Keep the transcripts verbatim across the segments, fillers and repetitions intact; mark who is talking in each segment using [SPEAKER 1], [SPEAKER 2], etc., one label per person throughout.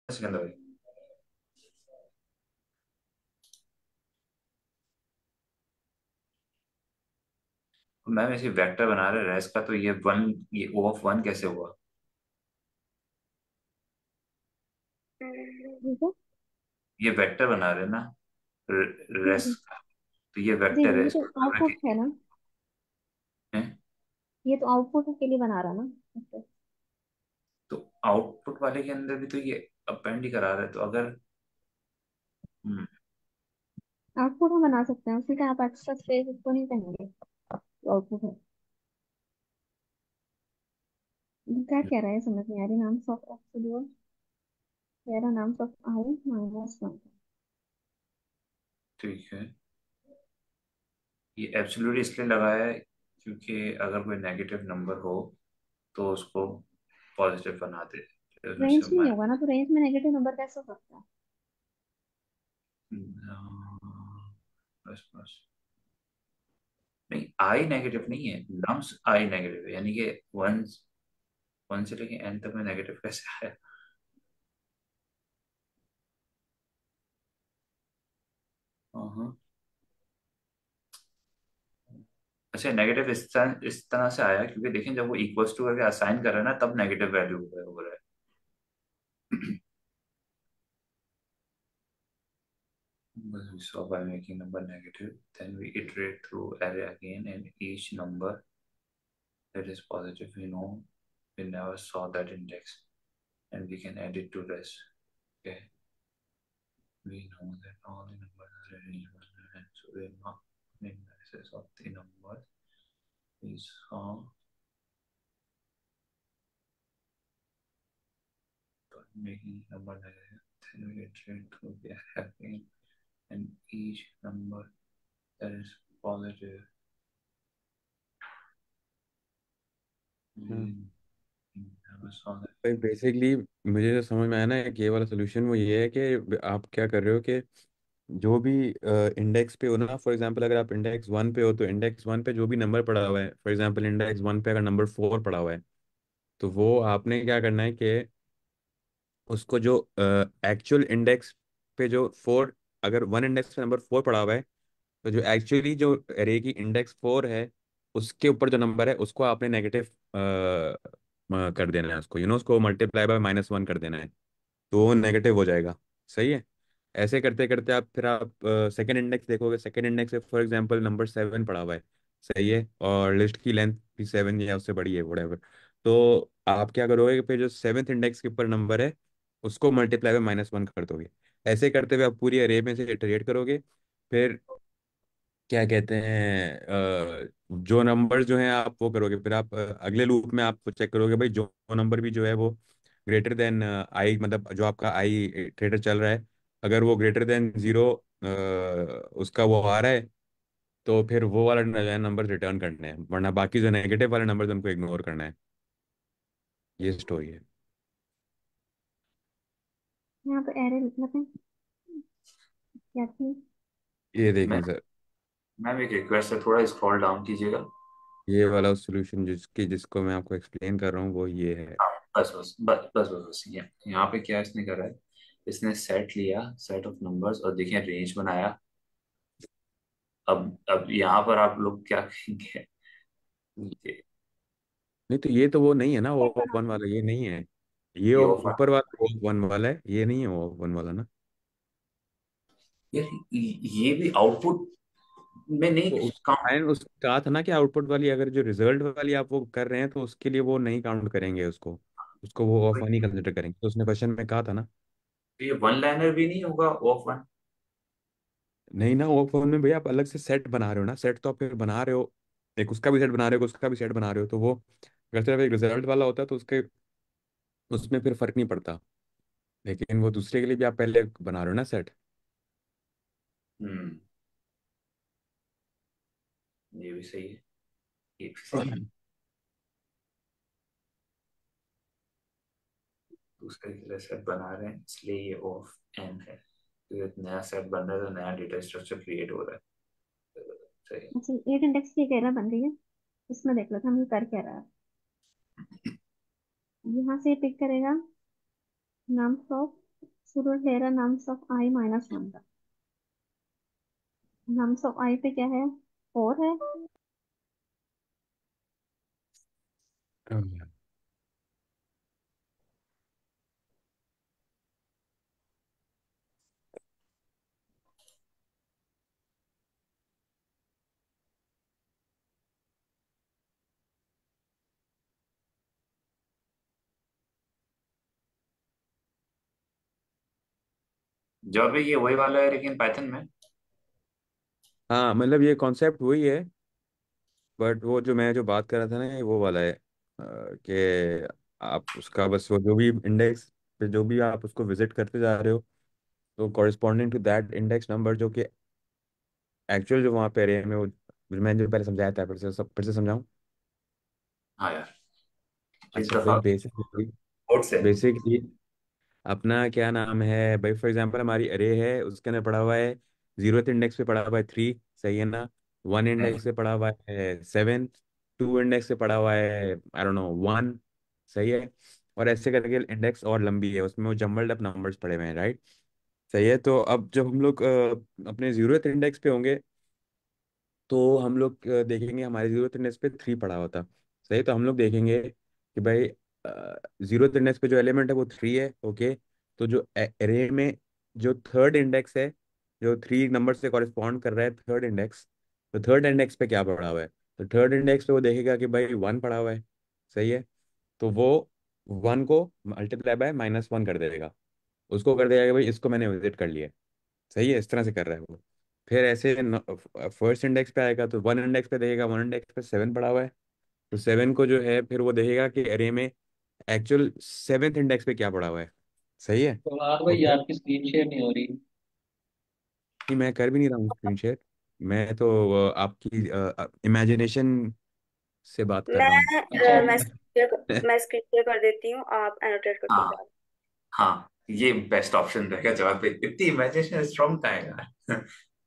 [SPEAKER 1] Second भाई। Ma'am ऐसे vector बना रहे रेस का, तो ये वन, ये ओ ऑफ वन कैसे हुआ?
[SPEAKER 2] ठीक है।
[SPEAKER 1] ये वेक्टर बना रहे ना, रेस
[SPEAKER 2] हम्म,
[SPEAKER 1] का। तो ये
[SPEAKER 2] जी
[SPEAKER 1] वेक्टर
[SPEAKER 2] जी,
[SPEAKER 1] है,
[SPEAKER 2] ये तो
[SPEAKER 1] इसको मतलब है
[SPEAKER 2] आउटपुट
[SPEAKER 1] कि
[SPEAKER 2] है ना।
[SPEAKER 1] है?
[SPEAKER 2] ये तो आउटपुट के लिए बना रहा ना।
[SPEAKER 1] तो आउटपुट वाले के अंदर भी तो ये अपेंड ही करा रहे हैं, तो अगर हम्म,
[SPEAKER 2] आउटपुट हम बना सकते हैं, उसी का आप एक्स्ट्रा स्पेस इसको नहीं कहेंगे। आउटपुट है। ये क्या कह रहा है समझ नहीं आ रही। नाम ऑफ एब्सोल्यूट कह रहा, नाम ऑफ आई माइनस वन।
[SPEAKER 1] ठीक है। ये एब्सोल्यूट इसलिए लगाया है क्योंकि अगर कोई नेगेटिव नंबर हो तो उसको पॉजिटिव बना दे, फिर उसमें से
[SPEAKER 2] रेंज नहीं
[SPEAKER 1] माइनस।
[SPEAKER 2] होगा ना, तो रेंज में नेगेटिव नंबर कैसे हो सकता है?
[SPEAKER 1] बस बस। नहीं, आई नेगेटिव नहीं है, नम्स आई नेगेटिव है, यानी कि वन वन से लेके एन तक में नेगेटिव कैसे आया? हाँ। अच्छा, नेगेटिव इस तरह इस तरह से आया क्योंकि देखें जब वो इक्वल्स टू करके असाइन कर रहे हैं ना, तब नेगेटिव वैल्यू हो रहा है। We saw by making number negative, then we iterate through array again, and each number that is positive, we know we never saw that index, and we can add it to rest. Okay, we know that all the numbers are arranged, and so we mark the indices of the numbers. We saw by making number negative, then we iterate through the array again, and each number that is positive,
[SPEAKER 3] hmm.
[SPEAKER 1] we never saw that.
[SPEAKER 3] भाई basically मुझे जो समझ में आया ना कि ये वाला सोल्यूशन वो ये है कि आप क्या कर रहे हो कि जो भी इंडेक्स पे हो ना, फॉर एग्जांपल अगर आप इंडेक्स वन पे हो तो इंडेक्स वन पे जो भी नंबर पड़ा हुआ है, फॉर एग्जांपल इंडेक्स वन पे अगर नंबर फोर पड़ा हुआ है, तो वो आपने क्या करना है कि उसको जो एक्चुअल इंडेक्स पे जो फोर, अगर वन इंडेक्स पे नंबर फोर पड़ा हुआ है, तो जो एक्चुअली जो एरे की इंडेक्स फोर है उसके ऊपर जो नंबर है उसको आपने नेगेटिव कर देना है, उसको यू नो उसको मल्टीप्लाई बाय माइनस वन कर देना है, तो वो नेगेटिव हो जाएगा। सही है। ऐसे करते करते आप फिर आप सेकंड इंडेक्स देखोगे, सेकंड इंडेक्स में फॉर एग्जांपल नंबर सेवन पड़ा हुआ है। सही है, और लिस्ट की लेंथ भी सेवन या उससे बड़ी है whatever। तो आप क्या करोगे कि फिर जो सेवन्थ इंडेक्स के ऊपर नंबर है उसको मल्टीप्लाई बाय माइनस वन कर दोगे। ऐसे करते हुए आप पूरी अरे में से इटरेट करोगे। फिर क्या कहते हैं, अ, जो नंबर जो हैं आप वो करोगे, फिर आप अ, अगले लूप में आप चेक करोगे भाई जो नंबर भी जो है वो ग्रेटर देन आई, मतलब जो आपका आई ट्रेडर चल रहा है, अगर वो ग्रेटर देन जीरो उसका वो आ रहा है, तो फिर वो वाला नंबर रिटर्न करने हैं, वरना बाकी जो नेगेटिव वाले नंबर उनको इग्नोर करना है। ये स्टोरी है।
[SPEAKER 2] यहाँ पे एरर मतलब क्या थी?
[SPEAKER 3] ये
[SPEAKER 1] मैं
[SPEAKER 3] देखें सर,
[SPEAKER 1] मैम एक रिक्वेस्ट है, थोड़ा स्क्रॉल डाउन कीजिएगा।
[SPEAKER 3] ये वाला सोल्यूशन जिसकी जिसको मैं आपको एक्सप्लेन कर रहा हूँ वो ये है।
[SPEAKER 1] हाँ, बस बस बस बस बस बस ये यहाँ पे क्या इसने करा है, इसने सेट लिया, सेट ऑफ नंबर्स, और देखिए रेंज बनाया। अब अब यहाँ पर आप लोग क्या कहेंगे? ये
[SPEAKER 3] नहीं तो ये तो वो नहीं है ना, वो ऑफ वन वाला ये नहीं है। ये
[SPEAKER 1] ये
[SPEAKER 3] ऑफ-
[SPEAKER 1] ऑफ
[SPEAKER 3] ऊपर वाला वो ऑफ वन वाला है, ये नहीं है वो ऑफ वन वाला ना।
[SPEAKER 1] यार, ये भी आउटपुट में नहीं
[SPEAKER 3] तो उस
[SPEAKER 1] काउंट।
[SPEAKER 3] मैंने उस कहा था ना कि आउटपुट वाली अगर जो रिजल्ट वाली आप वो कर रहे हैं तो उसके लिए वो नहीं काउंट करेंगे उसको, उसको वो ऑफ वन ही कंसिडर करेंगे, तो उसने क्वेश्चन में कहा था ना।
[SPEAKER 1] ये वन लाइनर भी नहीं होगा ऑफ वन?
[SPEAKER 3] नहीं ना, ऑफ वन में भैया आप अलग से सेट बना रहे हो ना, सेट तो आप फिर बना रहे हो, एक उसका भी सेट बना रहे हो उसका भी सेट बना रहे हो, तो वो अगर सिर्फ एक रिजल्ट वाला होता तो उसके उसमें फिर फर्क नहीं पड़ता, लेकिन वो दूसरे के लिए भी आप पहले बना रहे हो ना सेट।
[SPEAKER 1] हम्म, ये भी सही है, ये भी सही है। दूसरे के लिए सेट बना रहे हैं इसलिए ये ऑफ एन है, तो एक नया सेट बन रहा है तो नया डेटा स्ट्रक्चर क्रिएट हो रहा है। तो सही है।
[SPEAKER 2] अच्छा, एट इंडेक्स की एक एरर बन रही है। इसमें देख लो था हम ये कर क्या रहा है। यहाँ से पिक करेगा नाम फ्रॉक, Suraj, here are nums of I minus one का nums of I पे क्या है? फोर है।
[SPEAKER 1] जो भी ये वही वाला है लेकिन पाइथन में।
[SPEAKER 3] हाँ मतलब ये कॉन्सेप्ट वही है, बट वो जो मैं जो बात कर रहा था ना, ये वो वाला है, अ, कि आप उसका बस वो जो भी इंडेक्स पे जो भी आप उसको विजिट करते जा रहे हो, तो corresponding to that index number जो कि एक्चुअल जो वहाँ पे एरिया में वो, मैंने जो पहले समझाया था, फिर से सब फिर से समझाऊं।
[SPEAKER 1] हाँ यार, इस
[SPEAKER 3] अच्छा भाई,
[SPEAKER 1] दफा
[SPEAKER 3] बेसिक
[SPEAKER 1] कोड से।
[SPEAKER 3] बेसिकली अपना क्या नाम है भाई, फॉर एग्जांपल हमारी अरे है, उसके अंदर पड़ा हुआ है, जीरोथ इंडेक्स पे पड़ा हुआ है थ्री, सही है ना। वन इंडेक्स पे पड़ा हुआ है सेवन, टू इंडेक्स पे पड़ा हुआ है आई डोंट नो वन, सही है। और ऐसे करके इंडेक्स और लंबी है, उसमें वो जम्बल्ड अप नंबर्स पड़े हुए हैं, राइट। सही है, तो अब जब हम लोग अ, अपने जीरोथ इंडेक्स पे होंगे, तो हम लोग अ, देखेंगे हमारे जीरो इंडेक्स पे थ्री पड़ा होता। सही, तो हम लोग देखेंगे कि भाई जीरो इंडेक्स पे जो एलिमेंट है वो थ्री है, ओके। तो जो एरे में जो थर्ड इंडेक्स है, जो थ्री नंबर से कॉरेस्पॉन्ड कर रहा है थर्ड इंडेक्स, तो थर्ड इंडेक्स पे क्या पड़ा हुआ है, तो थर्ड इंडेक्स पे वो देखेगा कि भाई वन पड़ा हुआ है, सही है। तो वो वन को मल्टीप्लाई बाय माइनस वन कर देगा, उसको कर देगा कि भाई इसको मैंने विजिट कर लिया है, सही है, इस तरह से कर रहा है वो। फिर ऐसे फर्स्ट इंडेक्स पे आएगा तो वन इंडेक्स पे देखेगा, वन इंडेक्स पे सेवन पड़ा हुआ है, तो सेवन को जो है फिर वो देखेगा कि अरे में एक्चुअल सेवेंथ इंडेक्स पे क्या पड़ा हुआ है, सही है।
[SPEAKER 4] तो यार भाई,
[SPEAKER 3] ओके,
[SPEAKER 4] आपकी स्क्रीन शेयर नहीं हो रही।
[SPEAKER 3] नहीं मैं कर भी नहीं रहा हूँ स्क्रीन शेयर, मैं तो अ, आपकी इमेजिनेशन से बात कर
[SPEAKER 5] मैं
[SPEAKER 3] रहा हूँ।
[SPEAKER 4] अच्छा।
[SPEAKER 5] अ, मैं स्क्रीन शेयर मैं स्क्रीन शेयर कर देती हूँ, आप एनोटेट करते
[SPEAKER 1] हाँ
[SPEAKER 5] जाओ।
[SPEAKER 1] हाँ, ये बेस्ट ऑप्शन रहेगा जवाब पे। इतनी इमेजिनेशन स्ट्रॉन्ग था यार।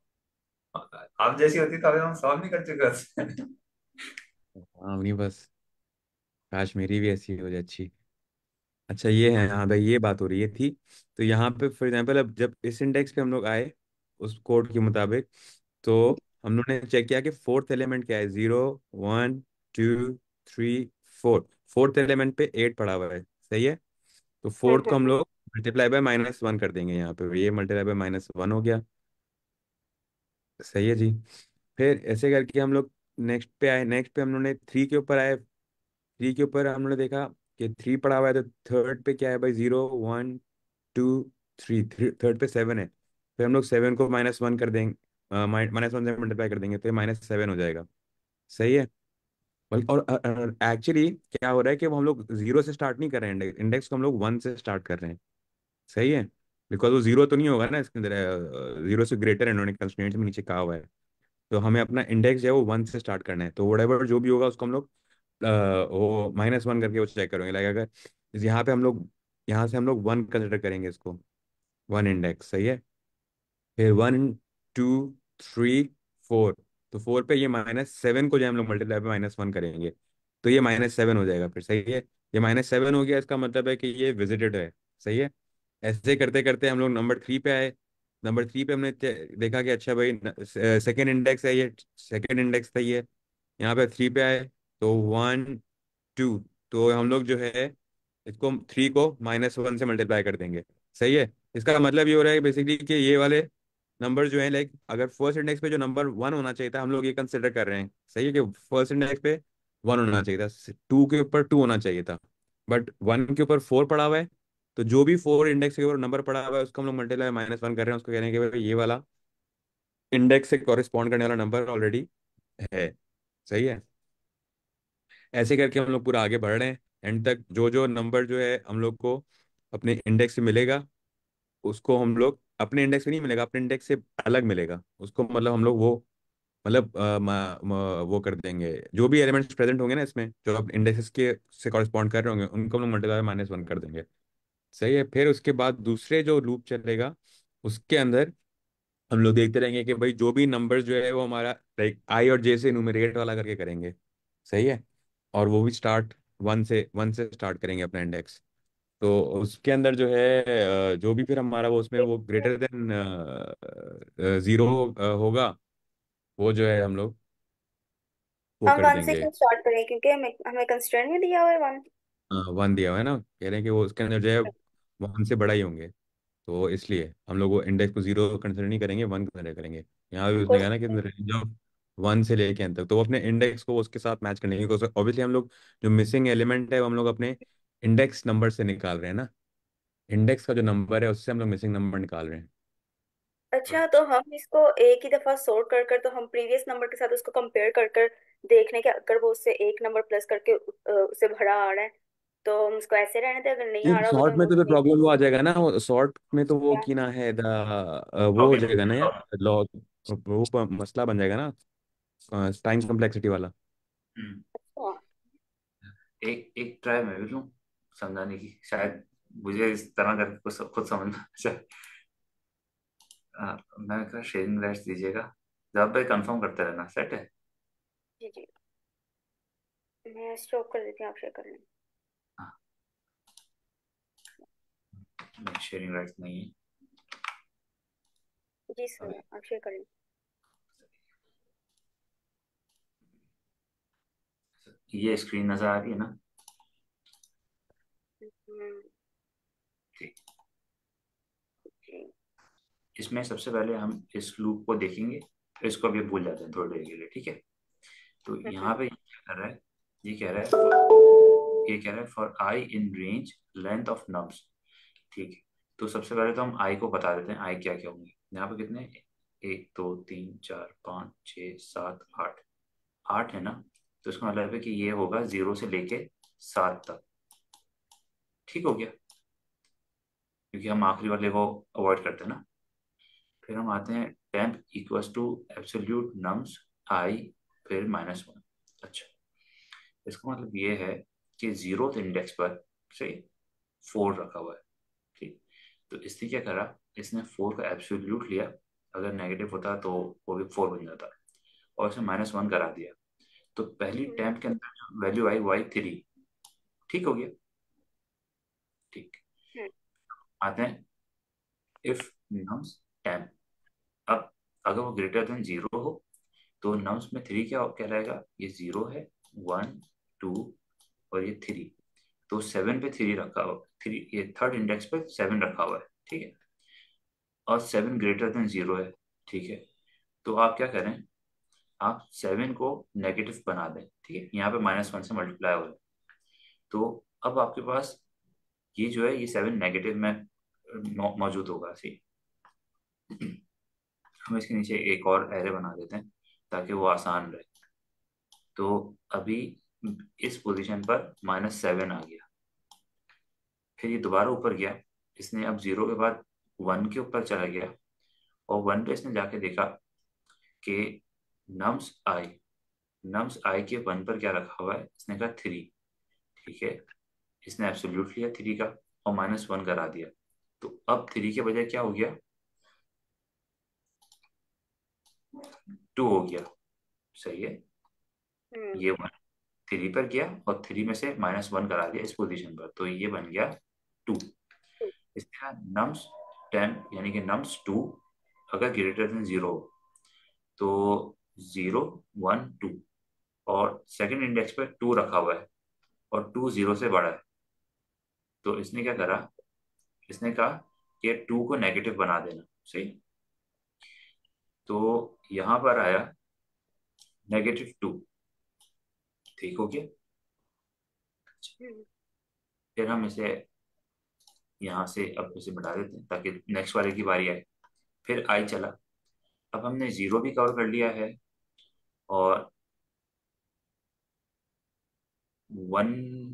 [SPEAKER 1] आप जैसी होती तो अभी हम सॉल्व नहीं कर चुके होते।
[SPEAKER 3] हाँ नहीं बस, काश मेरी भी ऐसी हो जाए अच्छी। अच्छा ये है, हाँ भाई ये बात हो रही है थी। तो यहाँ पे फॉर एग्जांपल अब जब इस इंडेक्स पे हम लोग आए उस कोड के मुताबिक, तो हम लोग ने चेक किया कि फोर्थ एलिमेंट क्या है, zero, one, two, three, four. Fourth element पे एट पड़ा हुआ है, सही है। तो
[SPEAKER 5] हम्म
[SPEAKER 3] फोर्थ को हम
[SPEAKER 5] हम्म
[SPEAKER 3] लोग मल्टीप्लाई बाय माइनस वन कर देंगे, यहाँ पे ये मल्टीप्लाई बाय माइनस वन हो गया, सही है जी। फिर ऐसे करके हम लोग नेक्स्ट पे आए, नेक्स्ट पे हम लोग ने थ्री के ऊपर आए, थ्री के ऊपर हम लोग ने देखा कि थ्री पड़ा हुआ है, तो थर्ड पे क्या है भाई, zero, one, two, three, three third पे सेवन है। फिर हम लोग सेवन को माइनस वन कर देंगे, माइनस वन से मल्टीप्लाई कर देंगे, तो ये माइनस सेवन हो जाएगा, सही है। बल्कि और एक्चुअली क्या हो रहा है कि वो हम लोग जीरो से स्टार्ट नहीं कर रहे हैं, इंडेक्स को हम लोग वन से स्टार्ट कर रहे हैं, सही है। बिकॉज वो जीरो तो नहीं होगा ना इसके अंदर, जीरो से ग्रेटर इन्होंने कंस्ट्रेंट में नीचे कहा हुआ है। तो हमें अपना इंडेक्स जो है वो वन से स्टार्ट करना है, तो वट जो भी होगा उसको हम लोग अ, वो माइनस वन करके वो चेक करेंगे, लाइक अगर जैसे यहाँ पे हम लोग, यहाँ से हम लोग वन कंसिडर करेंगे इसको, वन इंडेक्स, सही है। फिर वन, टू, थ्री, फोर, तो फोर पे ये माइनस सेवन को जो है हम लोग मल्टीप्लाई पे माइनस वन करेंगे, तो ये माइनस सेवन हो जाएगा फिर, सही है। ये माइनस सेवन हो गया, इसका मतलब है कि ये विजिटेड है, सही है। ऐसे करते करते हम लोग नंबर थ्री पे आए। नंबर थ्री पे हमने ते- देखा कि अच्छा भाई सेकेंड इंडेक्स है ये, सेकेंड इंडेक्स था ये। यहाँ पे थ्री पे आए तो वन, टू, तो हम लोग जो है इसको थ्री को माइनस वन से मल्टीप्लाई कर देंगे, सही है। इसका मतलब ये हो रहा है बेसिकली कि ये वाले नंबर जो है, लाइक अगर फर्स्ट इंडेक्स पे जो नंबर वन होना चाहिए था, हम लोग ये कंसिडर कर रहे हैं, सही है, कि फर्स्ट इंडेक्स पे वन होना चाहिए था, टू के ऊपर टू होना चाहिए था, बट वन के ऊपर फोर पड़ा हुआ है। तो जो भी फोर इंडेक्स के ऊपर नंबर पड़ा हुआ है उसको हम लोग मल्टीप्लाई माइनस वन कर रहे हैं, उसको कह रहे हैं कि भाई ये वाला इंडेक्स से कॉरेस्पॉन्ड करने वाला नंबर ऑलरेडी है, सही है। ऐसे करके हम लोग पूरा आगे बढ़ रहे हैं, एंड तक जो जो नंबर जो है हम लोग को अपने इंडेक्स से मिलेगा, उसको हम लोग अपने इंडेक्स से नहीं मिलेगा, अपने इंडेक्स से अलग मिलेगा उसको, मतलब हम लोग वो मतलब अ, म- म- वो कर देंगे, जो भी एलिमेंट्स प्रेजेंट होंगे ना इसमें जो आप इंडेक्सेस के से कॉरेस्पॉन्ड कर रहे होंगे, उनको हम लोग मल्टीप्लाई माइनस वन कर देंगे, सही है। फिर उसके बाद दूसरे जो लूप चलेगा उसके अंदर हम लोग देखते रहेंगे कि भाई जो भी नंबर जो है वो हमारा लाइक आई और जे से न्यूमरेट वाला करके करेंगे, सही है। और वो भी स्टार्ट वन से वन से स्टार्ट करेंगे अपना इंडेक्स। तो उसके अंदर जो है अ, जो भी फिर हमारा वो उसमें वो ग्रेटर देन जीरो होगा, वो जो है हम लोग वो
[SPEAKER 5] हम
[SPEAKER 3] कर
[SPEAKER 5] वन से
[SPEAKER 3] देंगे।
[SPEAKER 5] क्यों स्टार्ट करें, क्योंकि हमें हमें कंस्ट्रेंट में दिया हुआ है वन।
[SPEAKER 3] वन दिया हुआ है ना, कह रहे हैं कि वो उसके अंदर जो है वन से बड़ा ही होंगे, तो इसलिए हम लोग वो इंडेक्स को जीरो कंसिडर नहीं करेंगे, वन कंसिडर करेंगे। यहाँ भी उसने
[SPEAKER 5] तो
[SPEAKER 3] कहा ना कि रेंज ऑफ वन से लेके एन तक, तो वो अपने इंडेक्स को उसके साथ मैच करने की, ऑब्वियसली हम लोग जो मिसिंग एलिमेंट है वो हम लोग अपने इंडेक्स नंबर से निकाल रहे हैं ना, इंडेक्स का जो नंबर है उससे हम लोग मिसिंग नंबर निकाल रहे हैं।
[SPEAKER 5] अच्छा, तो हम इसको एक ही दफा सॉर्ट कर कर, तो हम प्रीवियस नंबर के साथ उसको कंपेयर कर कर देखने के, अगर वो उससे एक नंबर प्लस करके अ, उससे भरा आ रहा है तो हम उसको ऐसे रहने दें, अगर नहीं आ
[SPEAKER 3] नहीं,
[SPEAKER 5] रहा होगा तो
[SPEAKER 3] शॉर्ट
[SPEAKER 5] हम
[SPEAKER 3] में तो
[SPEAKER 5] उसको
[SPEAKER 3] फिर
[SPEAKER 5] नहीं।
[SPEAKER 3] प्रॉब्लम वो आ जाएगा ना, शॉर्ट में तो वो
[SPEAKER 5] क्या?
[SPEAKER 3] की ना है द वो हो जाएगा ना
[SPEAKER 1] लॉग।
[SPEAKER 3] यार, लॉग वो प- मसला बन जाएगा ना, टाइम कम्प्लेक्सिटी वाला।
[SPEAKER 5] अच्छा।
[SPEAKER 1] एक एक ट्राई मैं भी लूँ समझाने की, शायद मुझे इस तरह करके कुछ खुद समझ में आ जाए। हाँ, मैं कहा शेयरिंग राइट्स दीजिएगा, जब भाई कंफर्म करते रहना, सेट है।
[SPEAKER 5] जी जी, मैं स्टॉप कर देती हूँ, आप शेयर कर लें।
[SPEAKER 1] हाँ, नहीं शेयरिंग राइट्स नहीं है
[SPEAKER 5] जी सर,
[SPEAKER 1] अभी।
[SPEAKER 5] आप शेयर कर लें।
[SPEAKER 1] ये स्क्रीन नजर आ रही है ना?
[SPEAKER 5] हम्म,
[SPEAKER 1] ठीक।
[SPEAKER 5] जी।
[SPEAKER 1] इसमें सबसे पहले हम इस लूप को देखेंगे, इसको अभी भूल जाते हैं थोड़ी देर के लिए, ठीक है। तो यहाँ
[SPEAKER 5] हम्म,
[SPEAKER 1] पे ये क्या कर रहा है, ये कह रहा है, ये कह रहा है for I in range length of nums, ठीक है। तो सबसे पहले तो हम आई को बता देते हैं, आई क्या क्या होंगे। यहाँ पे कितने, एक दो तीन चार पाँच छः सात आठ, आठ है ना। तो इसका मतलब है कि ये होगा जीरो से लेके सात तक, ठीक हो गया, क्योंकि हम आखिरी वाले को अवॉइड करते हैं ना। फिर हम आते हैं temp equals to absolute nums I, फिर माइनस वन। अच्छा, इसका मतलब ये है कि जीरो इंडेक्स पर से फोर रखा हुआ है, ठीक। तो इसने क्या करा, इसने फोर का एब्सोल्यूट लिया, अगर नेगेटिव होता तो वो भी फोर बन जाता, और इसने माइनस वन करा दिया। तो पहली
[SPEAKER 5] हम्म,
[SPEAKER 1] टेम्प के अंदर जो वैल्यू आई वो आई थ्री, ठीक हो गया, ठीक।
[SPEAKER 5] हम्म,
[SPEAKER 1] आते हैं इफ नम्स टेम्प, अब अगर वो ग्रेटर देन जीरो हो तो नम्स में थ्री क्या कहलाएगा, ये जीरो है, वन, टू, और ये थ्री। तो सेवन पे थ्री रखा हुआ, थ्री ये थर्ड इंडेक्स पे सेवन रखा हुआ है, ठीक है। और सेवन ग्रेटर देन जीरो है, ठीक है। तो आप क्या करें, आप सेवन को नेगेटिव बना दें, ठीक है। यहाँ पे माइनस वन से मल्टीप्लाई हो रहा है, तो अब आपके पास ये जो है ये सेवन नेगेटिव में मौ- मौजूद होगा, सी। हम इसके नीचे एक और एरे बना देते हैं ताकि वो आसान रहे। तो अभी इस पोजीशन पर माइनस सेवन आ गया, फिर ये दोबारा ऊपर गया, इसने अब जीरो के बाद वन के ऊपर चला गया, और वन पे इसने जाके देखा कि नम्स आई, नम्स आई के वन पर क्या रखा हुआ है, इसने कहा थ्री, ठीक है। इसने एब्सोल्यूट लिया थ्री का और माइनस वन करा दिया। तो अब थ्री के बजाय क्या हो गया, टू हो गया, सही है।
[SPEAKER 5] हम्म,
[SPEAKER 1] ये वन थ्री पर गया और थ्री में से माइनस वन करा दिया इस पोजीशन पर, तो ये बन गया टू। इसके बाद नम्स टेन यानी कि नम्स टू अगर ग्रेटर देन जीरो, तो जीरो, वन, टू, और सेकंड इंडेक्स पे टू रखा हुआ है और टू जीरो से बड़ा है। तो इसने क्या करा, इसने कहा कि टू को नेगेटिव बना देना, सही। तो यहाँ पर आया नेगेटिव टू, ठीक हो गया।
[SPEAKER 5] हम्म,
[SPEAKER 1] फिर हम इसे यहाँ से अब इसे बढ़ा देते हैं ताकि नेक्स्ट वाले की बारी आए। फिर आई चला, अब हमने जीरो भी कवर कर लिया है और वन,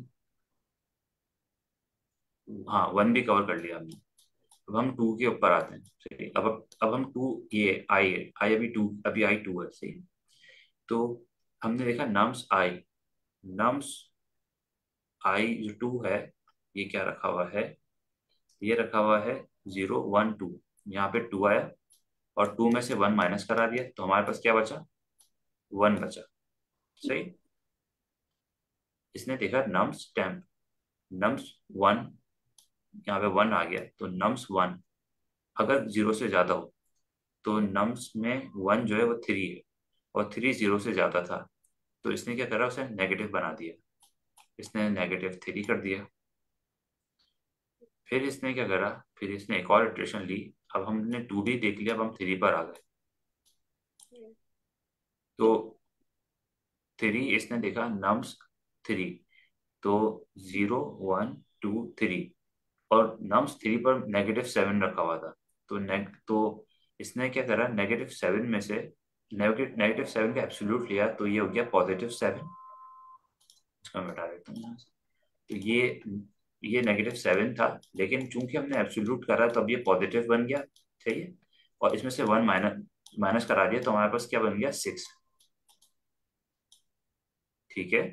[SPEAKER 1] हाँ वन भी कवर कर लिया हमने। अब हम टू के ऊपर आते हैं, सही। अब अब हम टू, ये आई है, आई अभी टू, अभी आई टू है, सही। तो हमने देखा नम्स आई, नम्स आई जो टू है, ये क्या रखा हुआ है, ये रखा हुआ है जीरो, वन, टू। यहाँ पे टू आया और टू में से वन माइनस करा दिया, तो हमारे पास क्या बचा, वन बचा, सही। इसने देखा नम्स टेम्प, नम्स वन यहाँ पे वन आ गया, तो नम्स वन अगर जीरो से ज्यादा हो तो नम्स में वन जो है वो थ्री है, और थ्री जीरो से ज्यादा था, तो इसने क्या करा, उसे नेगेटिव बना दिया। इसने नेगेटिव थ्री कर दिया। फिर इसने क्या करा, फिर इसने एक और इटरेशन ली। अब हमने टू डी देख लिया, अब हम थ्री पर आ गए।
[SPEAKER 5] हम्म,
[SPEAKER 1] तो थ्री इसने देखा नम्स थ्री, तो जीरो वन टू थ्री, और नम्स थ्री पर नेगेटिव सेवन रखा हुआ था। तो नेग तो इसने क्या करा, नेगेटिव सेवन में से नेगेटिव नेगेटिव सेवन का एब्सोल्यूट लिया, तो ये हो गया पॉजिटिव सेवन। इसको मैं हटा देता हूँ यहाँ से। तो ये ये नेगेटिव सेवन था, लेकिन चूंकि हमने एब्सोल्यूट करा तो अब ये पॉजिटिव बन गया। सही है। और इसमें से वन माइनस माइनस करा दिया, तो हमारे पास क्या बन गया, सिक्स। ठीक है।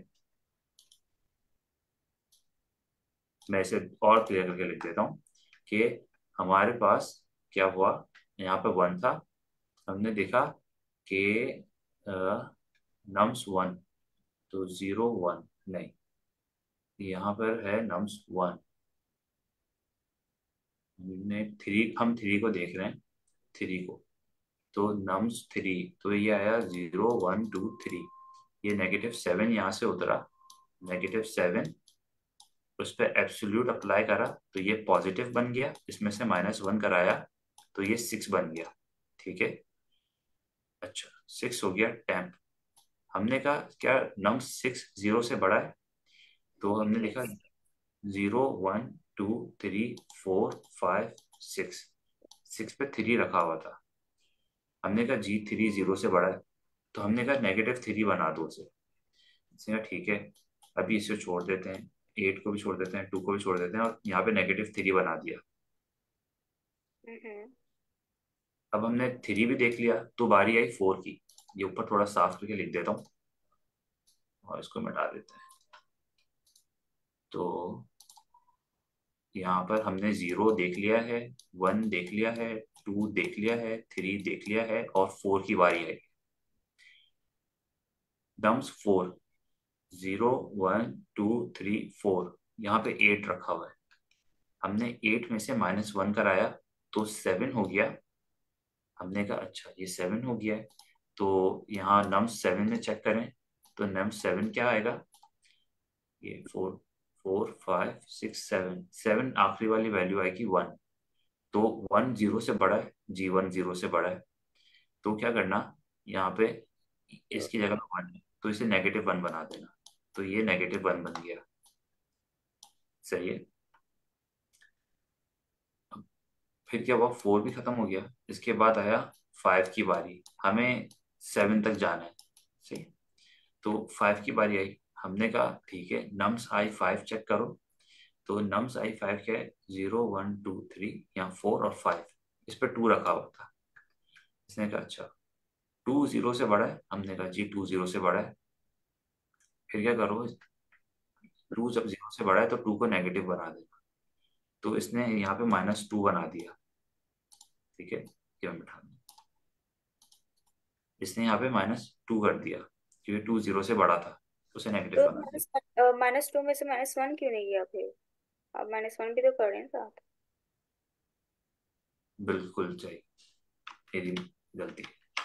[SPEAKER 1] मैं इसे और क्लियर करके लिख देता हूँ कि हमारे पास क्या हुआ, यहाँ पे वन था, हमने देखा कि नम्स वन, तो जीरो वन नहीं, यहाँ पर है नम्स वन। हमने थ्री हम थ्री को देख रहे हैं, थ्री को, तो नम्स थ्री, तो ये आया जीरो वन टू थ्री। ये नेगेटिव सेवन यहाँ से उतरा, नेगेटिव सेवन, उस पर एब्सोल्यूट अप्लाई करा तो ये पॉजिटिव बन गया, इसमें से माइनस वन कराया तो ये सिक्स बन गया। ठीक है। अच्छा, सिक्स हो गया टेम्प। हमने कहा क्या नम सिक्स जीरो से बड़ा है, तो हमने लिखा
[SPEAKER 5] yes.
[SPEAKER 1] Zero one two three four five six. Six पे थ्री रखा हुआ था। हमने कहा जी थ्री जीरो से बड़ा है, तो हमने कहा नेगेटिव थ्री बना दो उसे। इसने कहा ठीक है, अभी इसे छोड़ देते हैं, एट को भी छोड़ देते हैं, टू को भी छोड़ देते हैं, और यहाँ पे नेगेटिव थ्री बना दिया।
[SPEAKER 5] हम्म।
[SPEAKER 1] अब हमने थ्री भी देख लिया, तो बारी आई फोर की। ये ऊपर थोड़ा साफ करके लिख देता हूँ और इसको मिटा देते हैं। तो यहाँ पर हमने जीरो देख लिया है, वन देख लिया है, टू देख लिया है, थ्री देख लिया है, और फोर की बारी आई। Nums four, zero one two three four, यहाँ पे एट रखा हुआ है। हमने एट में से माइनस वन कराया तो सेवन हो गया। हमने कहा अच्छा ये सेवन हो गया है, तो यहाँ नम्स सेवन में चेक करें, तो नम्स सेवन क्या आएगा, ये four, four five six seven, seven आखिरी वाली वैल्यू आएगी वन। तो वन जीरो से बड़ा है, जी वन जीरो से बड़ा है, तो क्या करना, यहाँ पे इसकी जगह वन है तो इसे नेगेटिव वन बना देना, तो ये नेगेटिव वन बन गया। सही है। फिर क्या हुआ, फोर भी खत्म हो गया, इसके बाद आया फाइव की बारी। हमें सेवन तक जाना है। सही। तो फाइव की बारी आई, हमने कहा ठीक है नम्स आई फाइव चेक करो, तो नम्स आई फाइव क्या है, जीरो वन टू थ्री, यहाँ फोर और फाइव, इस पर टू रखा हुआ था। इसने कहा अच्छा टू जीरो से बड़ा है, हमने कहा जी टू जीरो से बड़ा है। फिर क्या करो, टू जब जीरो से बड़ा है तो टू को नेगेटिव बना देना, तो इसने यहाँ पे माइनस टू बना दिया। ठीक है, ये हम बिठा दें। इसने यहाँ पे माइनस टू कर दिया, क्योंकि टू जीरो से बड़ा था, उसे नेगेटिव
[SPEAKER 5] तो
[SPEAKER 1] बना दिया।
[SPEAKER 5] माइनस माइनस टू में से माइनस वन क्यों नहीं किया फिर? आप माइनस वन भी तो कर रहे हैं साथ।
[SPEAKER 1] बिल्कुल सही, मेरी गलती।